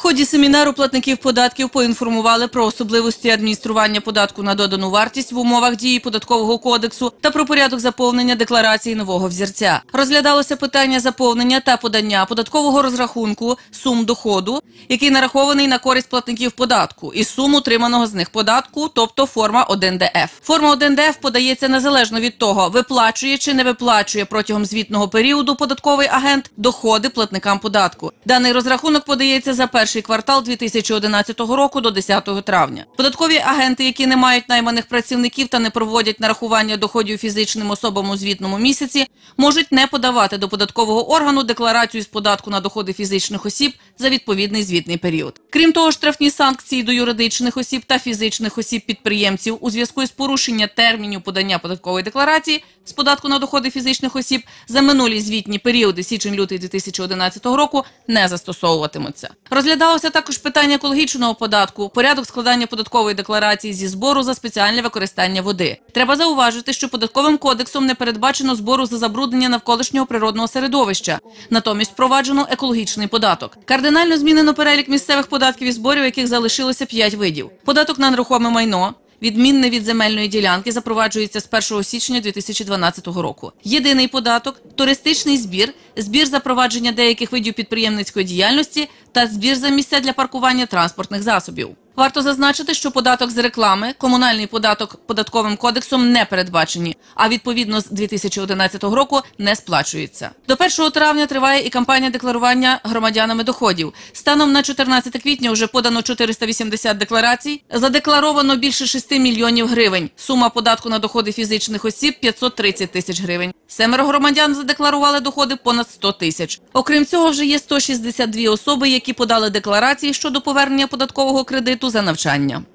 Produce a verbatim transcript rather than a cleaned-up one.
ході семінару платників податків поінформували про особливості адміністрування податку на додану вартість в умовах дії Податкового кодексу та про порядок заповнення декларації нового взірця. Розглядалося питання заповнення та подання податкового розрахунку сум доходу, який нарахований на користь платників податку, і сум утриманого з них податку, тобто форма один де еф. Форма один де еф подається незалежно від того, виплачує чи не виплачує протягом звітного періоду податковий агент доходи платникам податку. Даний розрахунок подається за перший квартал дві тисячі одинадцятого року до десятого травня. Податкові агенти, які не мають найманих працівників та не проводять нарахування доходів фізичним особам у звітному місяці, можуть не подавати до податкового органу декларацію з податку на доходи фізичних осіб за відповідний звітний період. Крім того, штрафні санкції до юридичних осіб та фізичних осіб-підприємців у зв'язку із порушенням термінів подання податкової декларації з податку на доходи фізичних осіб за минулі звітні періоди січень-лютий дві тисячі одинадцятого року не застосовуватимуться. Розглядалося також питання екологічного податку, порядок складання податкової декларації зі збору за спеціальне використання води. Треба зауважити, що Податковим кодексом не передбачено збору за забруднення навколишнього природного середовища. Натомість впроваджено екологічний податок. Кардинально змінено перелік місцевих податків і зборів, яких залишилося п'ять видів. Податок на нерухоме майно, відмінне від земельної ділянки, запроваджується з першого січня дві тисячі дванадцятого року. Єдиний податок, туристичний збір, збір за провадження деяких видів підприємницької діяльності та збір за місця для паркування транспортних засобів. Варто зазначити, що податок з реклами, комунальний податок Податковим кодексом не передбачені, а відповідно з дві тисячі одинадцятого року не сплачується. До першого травня триває і кампанія декларування громадянами доходів. Станом на чотирнадцяте квітня вже подано чотириста вісімдесят декларацій, задекларовано більше шести мільйонів гривень. Сума податку на доходи фізичних осіб – п'ятсот тридцять тисяч гривень. Семеро громадян задекларували доходи понад сто тисяч. Окрім цього, вже є сто шістдесят дві особи, які подали декларації щодо повернення податкового кредиту за навчання.